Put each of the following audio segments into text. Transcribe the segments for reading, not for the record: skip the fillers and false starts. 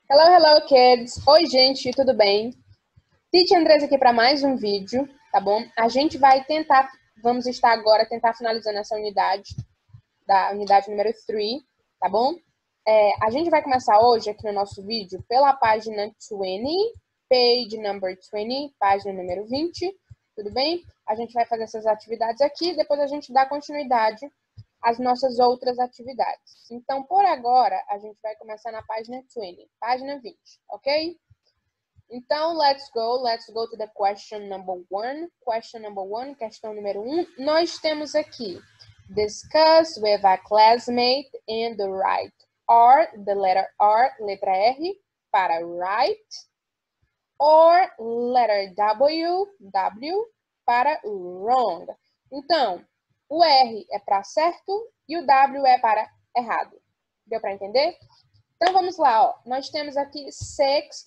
Hello, hello, kids! Oi, gente, tudo bem? Teacher Andressa aqui para mais um vídeo, tá bom? A gente vai vamos estar agora finalizando essa unidade, da unidade número 3, tá bom? A gente vai começar hoje aqui no nosso vídeo pela página 20, page number 20, página número 20, tudo bem? A gente vai fazer essas atividades aqui, depois a gente dá continuidade as nossas outras atividades. Então, por agora, a gente vai começar na página 20, página 20, ok? Então, let's go to the question number 1. Question number 1, questão número 1. Nós temos aqui, discuss with a classmate and write R, the letter R, letra R, para right, or letter W, W, para wrong. Então, o R é para certo e o W é para errado. Deu para entender? Então, vamos lá, ó. Nós temos aqui 6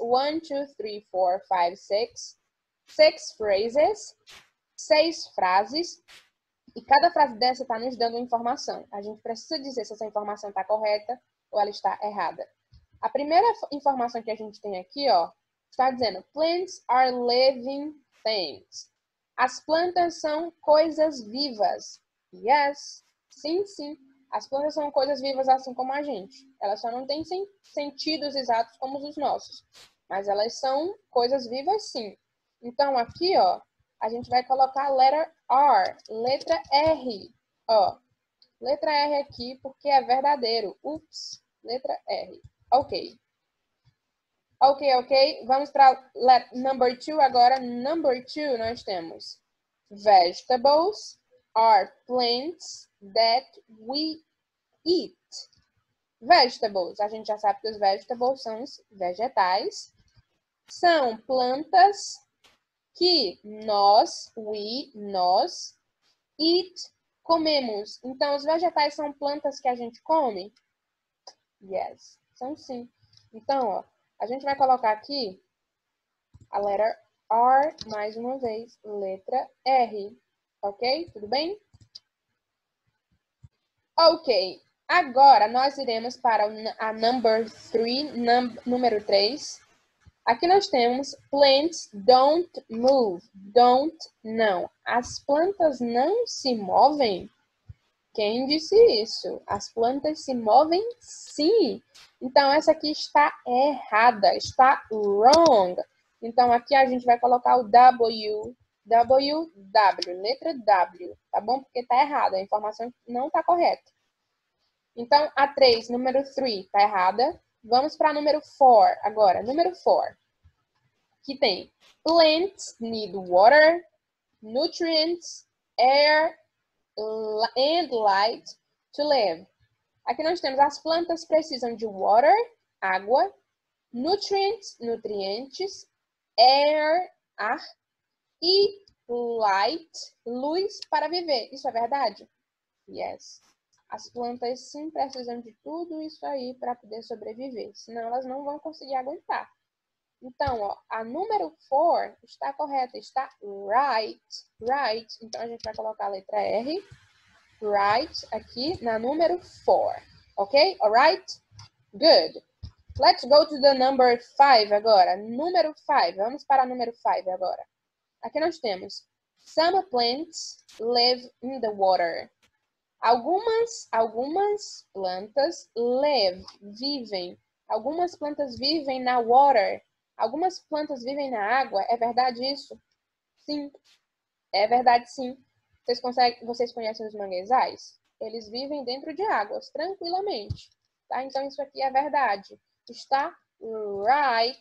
phrases, 6 frases, e cada frase dessa está nos dando informação. A gente precisa dizer se essa informação está correta ou ela está errada. A primeira informação que a gente tem aqui, ó, está dizendo, plants are living things. As plantas são coisas vivas. Yes, sim, sim. As plantas são coisas vivas assim como a gente. Elas só não têm sentidos exatos como os nossos. Mas elas são coisas vivas sim. Então aqui, ó, a gente vai colocar a letra R, letra R. Ó, letra R aqui porque é verdadeiro. Ups, letra R. Ok. Ok. Vamos para number 2 agora. Number 2 nós temos vegetables are plants that we eat. Vegetables, a gente já sabe que os vegetables são os vegetais. São plantas que nós eat, comemos. Então, os vegetais são plantas que a gente come? Yes, são sim. Então, ó, a gente vai colocar aqui a letra R, mais uma vez, letra R. Ok? Tudo bem? Ok. Agora, nós iremos para a number 3, número 3. Aqui nós temos plants don't move. Don't, não. As plantas não se movem? Quem disse isso? As plantas se movem sim. Então, essa aqui está errada, está wrong. Então, aqui a gente vai colocar o W, letra W, tá bom? Porque está errada, a informação não está correta. Então, a 3, número 3, está errada. Vamos para número 4 agora. Número 4, que tem plants need water, nutrients, air, and light to live. Aqui nós temos as plantas precisam de water, água, nutrients, nutrientes, air, ar, e light, luz para viver. Isso é verdade? Yes. As plantas sim precisam de tudo isso aí para poder sobreviver, senão elas não vão conseguir aguentar. Então, ó, a número 4 está correta, está right. Então, a gente vai colocar a letra R, right, aqui na número 4. Ok? Alright? Good. Let's go to the number 5 agora. Número 5. Vamos para o número 5 agora. Aqui nós temos some plants live in the water. Algumas plantas vivem. Algumas plantas vivem na water. Algumas plantas vivem na água. É verdade isso? Sim. É verdade, sim. Vocês conhecem os manguezais? Eles vivem dentro de águas, tranquilamente. Tá? Então, isso aqui é verdade. Está right,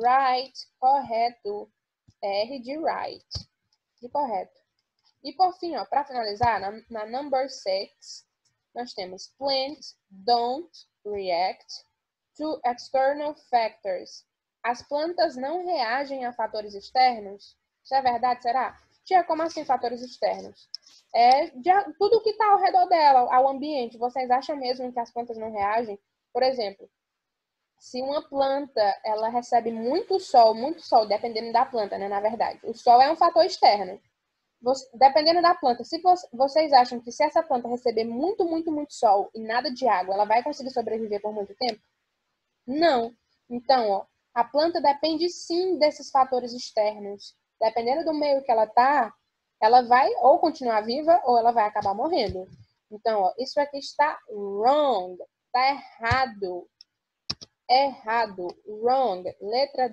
correto. R de right, de correto. E por fim, ó, para finalizar, na number 6, nós temos plants don't react to external factors. As plantas não reagem a fatores externos? Isso é verdade, será? Tia, como assim fatores externos? Tudo que está ao redor dela, ao ambiente. Vocês acham mesmo que as plantas não reagem? Por exemplo, se uma planta ela recebe muito sol, dependendo da planta, né, na verdade. O sol é um fator externo. Dependendo da planta, se vocês acham que se essa planta receber muito sol e nada de água, ela vai conseguir sobreviver por muito tempo? Não. Então, ó, a planta depende sim desses fatores externos. Dependendo do meio que ela tá, ela vai ou continuar viva ou ela vai acabar morrendo. Então, ó, isso aqui está wrong, está errado. Errado, wrong. Letra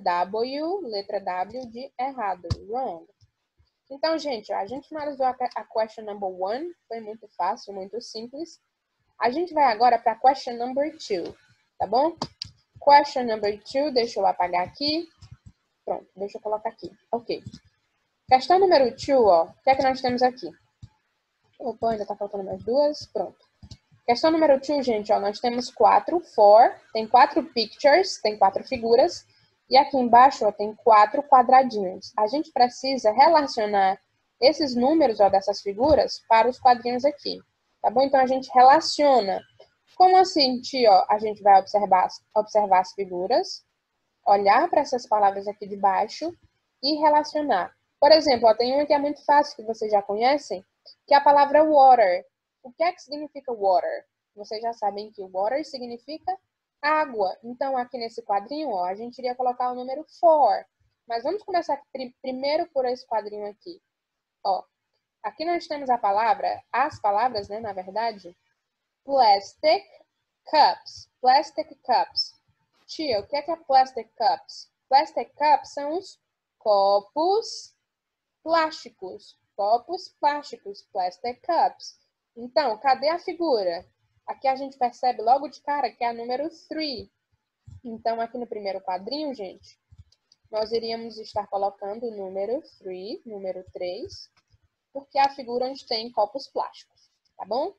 W de errado, wrong. Então, gente, ó, a gente finalizou a question number 1, foi muito fácil, muito simples. A gente vai agora para a question number 2, tá bom? Question number 2, deixa eu apagar aqui. Pronto, deixa eu colocar aqui. Ok. Questão número 2, ó. O que é que nós temos aqui? Opa, ainda tá faltando mais duas. Pronto. Questão número 2, gente, ó. Nós temos 4, tem 4 pictures, tem 4 figuras. E aqui embaixo, ó, tem 4 quadradinhos. A gente precisa relacionar esses números, ó, dessas figuras para os quadrinhos aqui. Tá bom? Então, a gente relaciona. Como assim, tia? Ó, a gente vai observar as figuras, olhar para essas palavras aqui de baixo e relacionar. Por exemplo, ó, tem uma que é muito fácil, que vocês já conhecem, que é a palavra water. O que é que significa water? Vocês já sabem que water significa água. Então, aqui nesse quadrinho, ó, a gente iria colocar o número 4. Mas vamos começar primeiro por esse quadrinho aqui. Ó, aqui nós temos as palavras, né, na verdade, plastic cups. Plastic cups. Tia, o que é plastic cups? Plastic cups são os copos plásticos. Copos plásticos, plastic cups. Então, cadê a figura? Aqui a gente percebe logo de cara que é a número 3. Então, aqui no primeiro quadrinho, gente, nós iríamos estar colocando o número 3, número 3, porque é a figura onde tem copos plásticos, tá bom?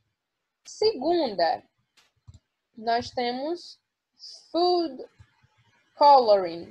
Segunda, nós temos food coloring.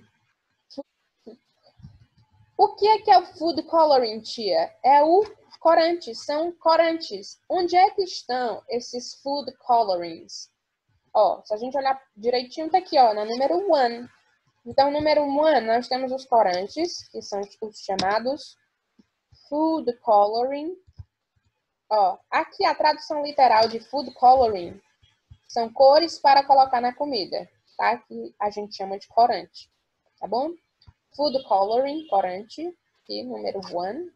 O que é o food coloring, tia? É o corante, são corantes. Onde é que estão esses food colorings? Ó, se a gente olhar direitinho, tá aqui, ó, na número 1. Então, número 1, nós temos os corantes, que são os chamados food coloring. Ó, aqui a tradução literal de food coloring são cores para colocar na comida, tá? Que a gente chama de corante, tá bom? Food coloring, corante, aqui, número 1.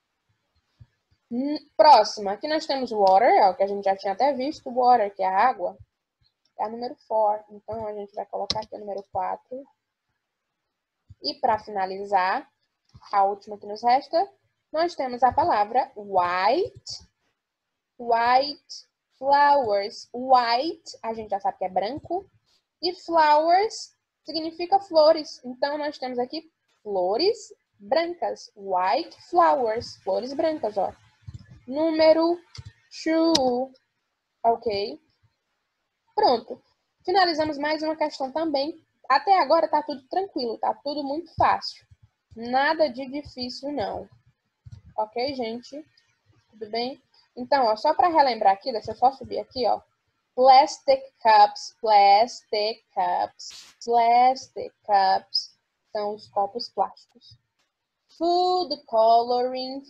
Próximo, aqui nós temos water, é o que a gente já tinha até visto, water, que é a água, é a número 4. Então, a gente vai colocar aqui o número 4. E para finalizar, a última que nos resta, nós temos a palavra white, white flowers. White, a gente já sabe que é branco, e flowers significa flores. Então, nós temos aqui flores brancas. White flowers, flores brancas, ó. Número 2. Ok? Pronto. Finalizamos mais uma questão também. Até agora tá tudo tranquilo, tá tudo muito fácil. Nada de difícil, não. Ok, gente? Tudo bem? Então, ó, só para relembrar aqui, deixa eu só subir aqui, ó. Plastic cups, plastic cups, plastic cups. São os copos plásticos. Food coloring,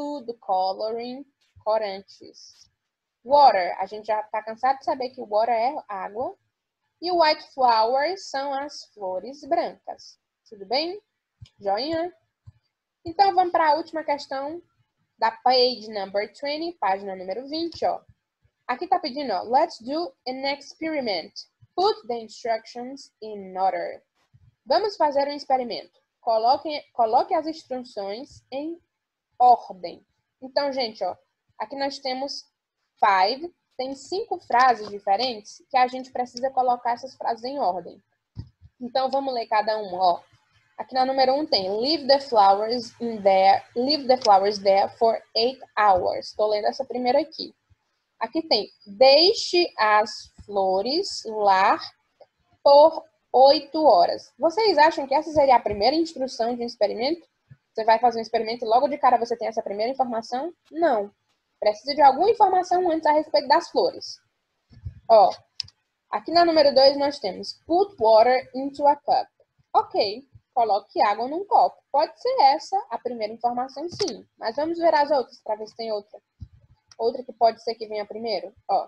corantes. Water, a gente já está cansado de saber que o water é água. E white flowers são as flores brancas. Tudo bem? Joinha? Então, vamos para a última questão da page number 20, página número 20, ó. Aqui tá pedindo, ó, let's do an experiment. Put the instructions in order. Vamos fazer um experimento. Coloque as instruções em ordem. Então, gente, ó, aqui nós temos 5. Tem 5 frases diferentes que a gente precisa colocar essas frases em ordem. Então, vamos ler cada uma, ó. Aqui na número 1 tem leave the flowers there for 8 hours. Estou lendo essa primeira aqui. Aqui tem deixe as flores lá por 8 horas. Vocês acham que essa seria a primeira instrução de um experimento? Você vai fazer um experimento e logo de cara você tem essa primeira informação? Não. Precisa de alguma informação antes a respeito das flores. Ó, aqui na número 2 nós temos put water into a cup. Ok, coloque água num copo. Pode ser essa a primeira informação, sim. Mas vamos ver as outras para ver se tem outra. Outra que pode ser que venha primeiro. Ó,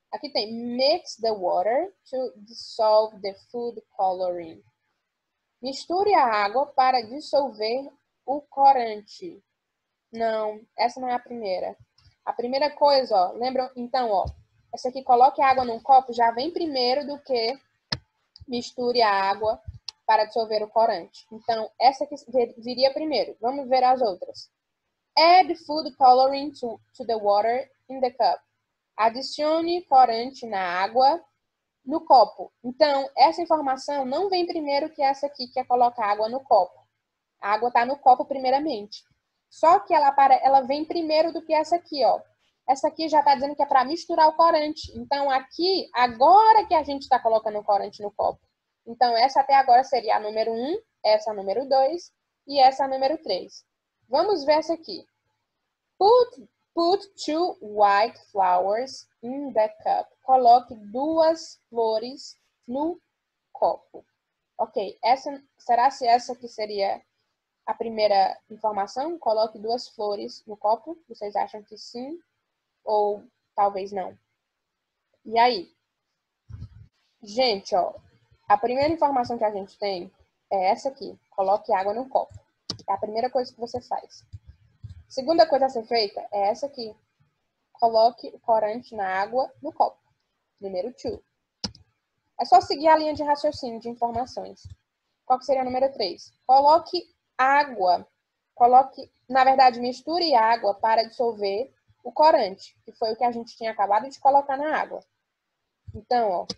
Aqui tem mix the water to dissolve the food coloring. Misture a água para dissolver o corante. Não, essa não é a primeira. A primeira coisa, ó, lembram? Então, ó, essa aqui, coloque a água num copo, já vem primeiro do que misture a água para dissolver o corante. Então, essa aqui viria primeiro. Vamos ver as outras. Add food coloring to the water in the cup. Adicione corante na água no copo. Então, essa informação não vem primeiro que essa aqui, que é colocar água no copo. A água está no copo primeiramente. Só que ela vem primeiro do que essa aqui, ó. Essa aqui já está dizendo que é para misturar o corante. Então, aqui, agora que a gente está colocando o corante no copo. Então, essa até agora seria a número 1, essa a número 2 e essa a número 3. Vamos ver essa aqui. Put 2 white flowers in the cup. Coloque 2 flores no copo. Ok, será se essa aqui seria a primeira informação? Coloque 2 flores no copo. Vocês acham que sim? Ou talvez não? E aí? Gente, ó, a primeira informação que a gente tem é essa aqui. Coloque água no copo. É a primeira coisa que você faz. Segunda coisa a ser feita é essa aqui. Coloque o corante na água no copo. Número 2. É só seguir a linha de raciocínio de informações. Qual que seria o número 3? Coloque água. Na verdade, misture água para dissolver o corante, que foi o que a gente tinha acabado de colocar na água. Então, ó.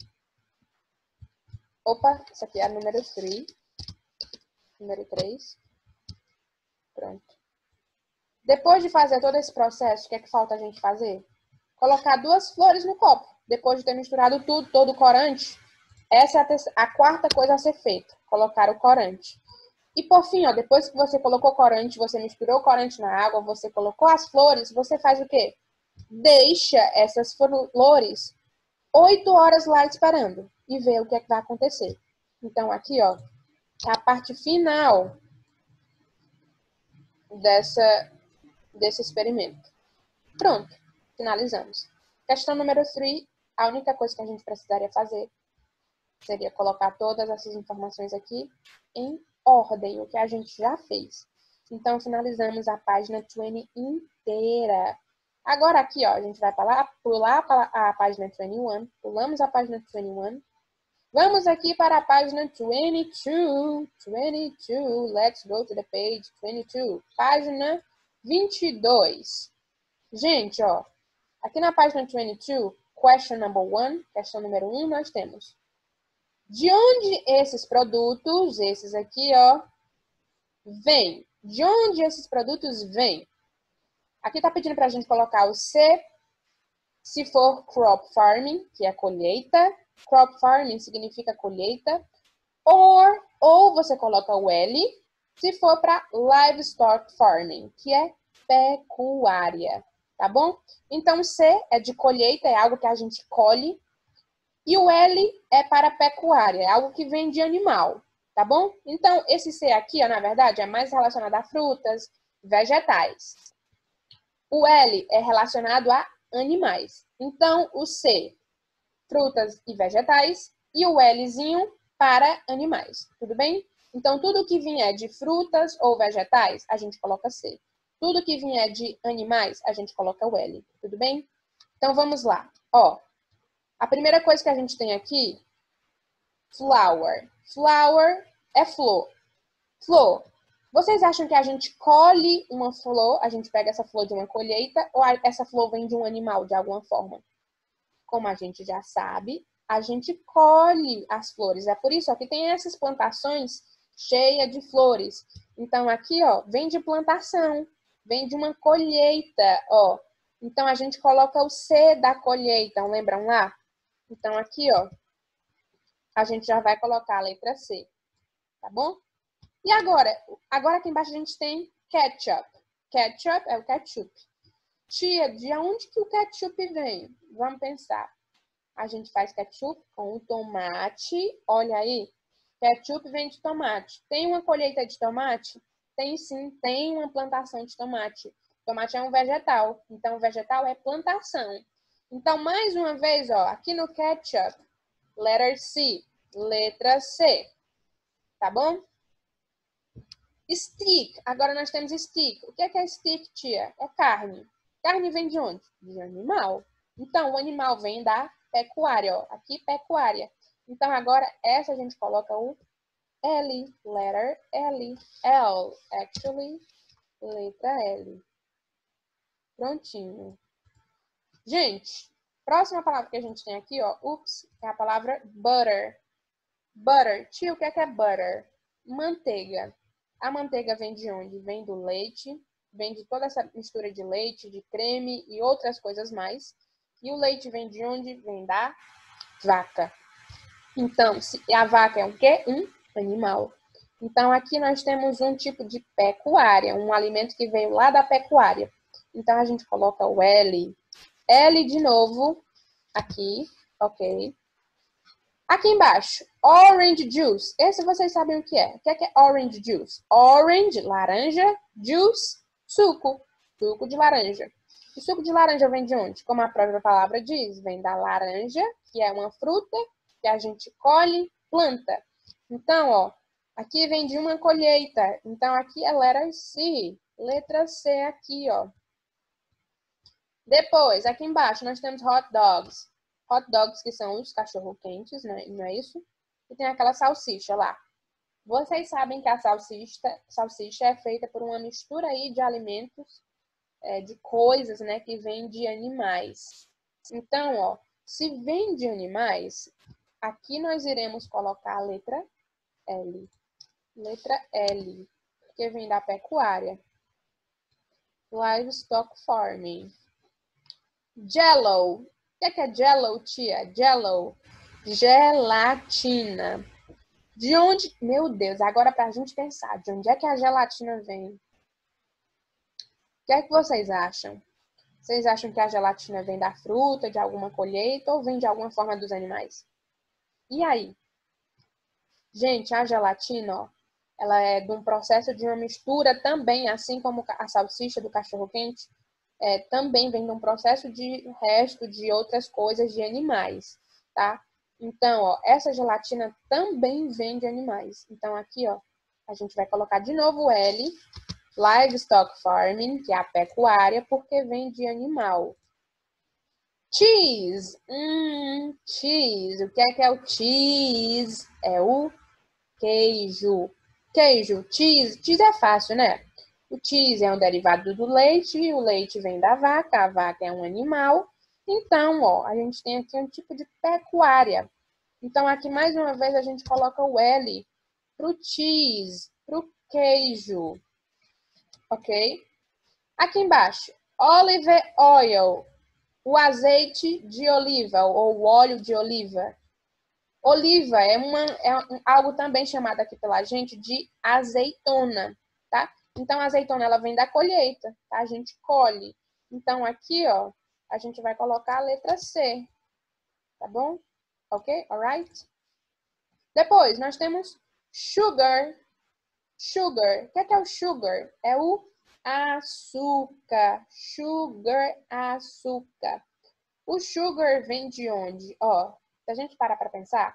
Opa, isso aqui é a número 3. Número 3. Pronto. Depois de fazer todo esse processo, o que é que falta a gente fazer? Colocar 2 flores no copo. Depois de ter misturado tudo, todo o corante, essa é a quarta coisa a ser feita. Colocar o corante. E por fim, ó, depois que você colocou o corante, você misturou o corante na água, você colocou as flores, você faz o quê? Deixa essas flores 8 horas lá esperando e vê o que é que vai acontecer. Então, aqui, ó, é a parte final desse experimento. Pronto, finalizamos. Questão número 3, a única coisa que a gente precisaria fazer seria colocar todas essas informações aqui em ordem, o que a gente já fez. Então, finalizamos a página 20 inteira. Agora aqui, ó, a gente vai pular para a página 21, pulamos a página 21. Vamos aqui para a página 22. Let's go to the page 22. Página 22. Gente, ó, aqui na página 22, question number 1, questão número 1, nós temos: de onde esses produtos, esses aqui, ó, vêm? De onde esses produtos vêm? Aqui tá pedindo pra gente colocar o C, se for crop farming, que é colheita. Crop farming significa colheita. Ou você coloca o L, se for para livestock farming, que é pecuária, tá bom? Então, C é de colheita, é algo que a gente colhe. E o L é para pecuária, é algo que vem de animal, tá bom? Então, esse C aqui, ó, na verdade, é mais relacionado a frutas, vegetais. O L é relacionado a animais. Então, o C, frutas e vegetais, e o Lzinho para animais, tudo bem? Então, tudo que vier de frutas ou vegetais, a gente coloca C. Tudo que vier de animais, a gente coloca o L, tudo bem? Então, vamos lá. Ó, a primeira coisa que a gente tem aqui, flower. Flower é flor. Flor. Vocês acham que a gente colhe uma flor, a gente pega essa flor de uma colheita, ou essa flor vem de um animal, de alguma forma? Como a gente já sabe, a gente colhe as flores. É por isso que tem essas plantações cheias de flores. Então, aqui, ó, vem de plantação, vem de uma colheita, ó. Então, a gente coloca o C da colheita, lembram lá? Então, aqui, ó, a gente já vai colocar a letra C, tá bom? E agora aqui embaixo a gente tem ketchup. Ketchup é o ketchup. Tia, de onde que o ketchup vem? Vamos pensar. A gente faz ketchup com o tomate. Olha aí, ketchup vem de tomate. Tem uma colheita de tomate? Tem sim, tem uma plantação de tomate. Tomate é um vegetal, então vegetal é plantação. Então, mais uma vez, ó, aqui no ketchup, letter C, letra C, tá bom? Stick, agora nós temos stick. O que é stick, tia? É carne. Carne vem de onde? De animal. Então, o animal vem da pecuária, ó. Aqui, pecuária. Então, agora, essa a gente coloca o L, letter L. L, actually, letra L. Prontinho. Gente, próxima palavra que a gente tem aqui, ó, ups, é a palavra butter. Butter. Tia, o que é butter? Manteiga. A manteiga vem de onde? Vem do leite, vem de toda essa mistura de leite, de creme e outras coisas mais. E o leite vem de onde? Vem da vaca. Então, a vaca é um quê? Um animal. Então, aqui nós temos um tipo de pecuária, um alimento que veio lá da pecuária. Então, a gente coloca o L. L de novo, aqui, ok? Aqui embaixo, orange juice. Esse vocês sabem o que é. O que é orange juice? Orange, laranja, juice, suco. Suco de laranja. O suco de laranja vem de onde? Como a própria palavra diz, vem da laranja, que é uma fruta que a gente colhe, planta. Então, ó, aqui vem de uma colheita. Então, aqui é letra C. Letra C aqui, ó. Depois, aqui embaixo, nós temos hot dogs. Hot dogs, que são os cachorro-quentes, né? Não é isso? E tem aquela salsicha lá. Vocês sabem que a salsicha é feita por uma mistura aí de alimentos, de coisas, né? Que vem de animais. Então, ó, se vem de animais, aqui nós iremos colocar a letra L. Letra L, porque vem da pecuária. Livestock farming. Jello. O que é Jello, tia? Jello. Gelatina. De onde... Meu Deus, agora pra gente pensar, de onde é que a gelatina vem? O que é que vocês acham? Vocês acham que a gelatina vem da fruta, de alguma colheita ou vem de alguma forma dos animais? E aí? Gente, a gelatina, ó, ela é de um processo de uma mistura também, assim como a salsicha do cachorro-quente, também vem de um processo de resto de outras coisas de animais, tá? Então, ó, essa gelatina também vem de animais. Então, aqui, ó, a gente vai colocar de novo o L, livestock farming, que é a pecuária, porque vem de animal. Cheese. Cheese. O que é o cheese? É o queijo. Queijo, cheese. Cheese é fácil, né? O cheese é um derivado do leite, e o leite vem da vaca, a vaca é um animal. Então, ó, a gente tem aqui um tipo de pecuária. Então, aqui mais uma vez a gente coloca o L pro cheese, pro queijo. Ok? Aqui embaixo, olive oil, o azeite de oliva ou o óleo de oliva. Oliva é algo também chamado aqui pela gente de azeitona, tá? Então, a azeitona, ela vem da colheita, tá? A gente colhe. Então, aqui, ó, a gente vai colocar a letra C, tá bom? Ok? Alright? Depois, nós temos sugar. Sugar. O que é o sugar? É o açúcar. Sugar, açúcar. O sugar vem de onde? Ó, se a gente parar para pensar,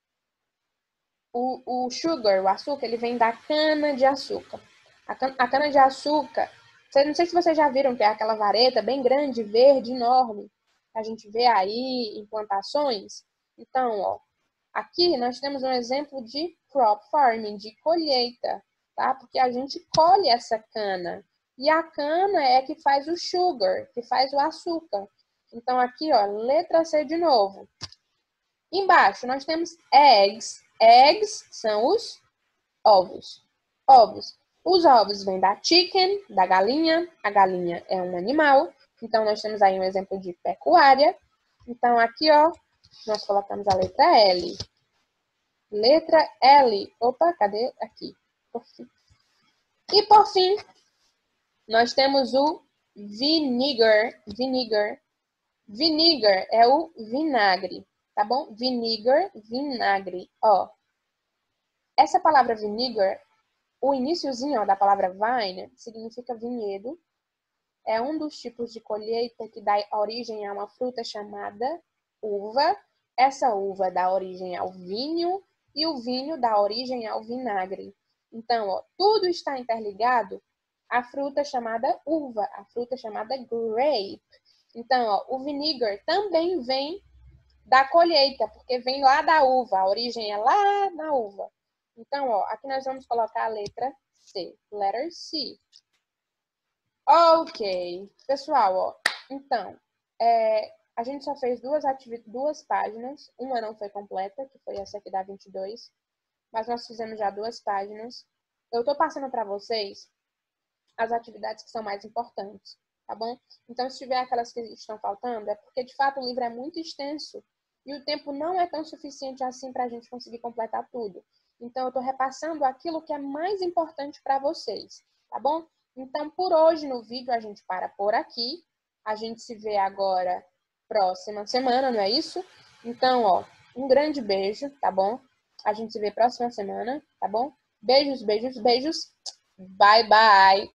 o sugar, o açúcar, ele vem da cana-de-açúcar. A cana-de-açúcar, não sei se vocês já viram que é aquela vareta bem grande, verde, enorme, que a gente vê aí em plantações. Então, ó, aqui nós temos um exemplo de crop farming, de colheita, tá? Porque a gente colhe essa cana. E a cana é que faz o sugar, que faz o açúcar. Então, aqui, ó, letra C de novo. Embaixo, nós temos eggs. Eggs são os ovos. Ovos. Os ovos vêm da chicken, da galinha. A galinha é um animal. Então, nós temos aí um exemplo de pecuária. Então, aqui, ó, nós colocamos a letra L. Letra L. Opa, cadê? Aqui. Por fim. E, por fim, nós temos o vinegar. Vinegar. Vinegar é o vinagre, tá bom? Vinegar, vinagre. Ó, essa palavra vinegar, o iniciozinho ó, da palavra vine significa vinhedo. é um dos tipos de colheita que dá origem a uma fruta chamada uva. Essa uva dá origem ao vinho e o vinho dá origem ao vinagre. Então, ó, tudo está interligado à fruta chamada uva, a fruta chamada grape. Então, ó, o vinegar também vem da colheita, porque vem lá da uva, a origem é lá na uva. Então, ó, aqui nós vamos colocar a letra C, letter C. Ok, pessoal, ó, então, a gente só fez duas páginas, uma não foi completa, que foi essa aqui da 22, mas nós fizemos já 2 páginas. Eu tô passando para vocês as atividades que são mais importantes, tá bom? Então, se tiver aquelas que estão faltando, é porque, de fato, o livro é muito extenso e o tempo não é tão suficiente assim para a gente conseguir completar tudo. Então, eu tô repassando aquilo que é mais importante para vocês, tá bom? Então, por hoje no vídeo a gente para por aqui. A gente se vê agora próxima semana, não é isso? Então, ó, um grande beijo, tá bom? A gente se vê próxima semana, tá bom? Beijos, beijos, beijos. Bye, bye.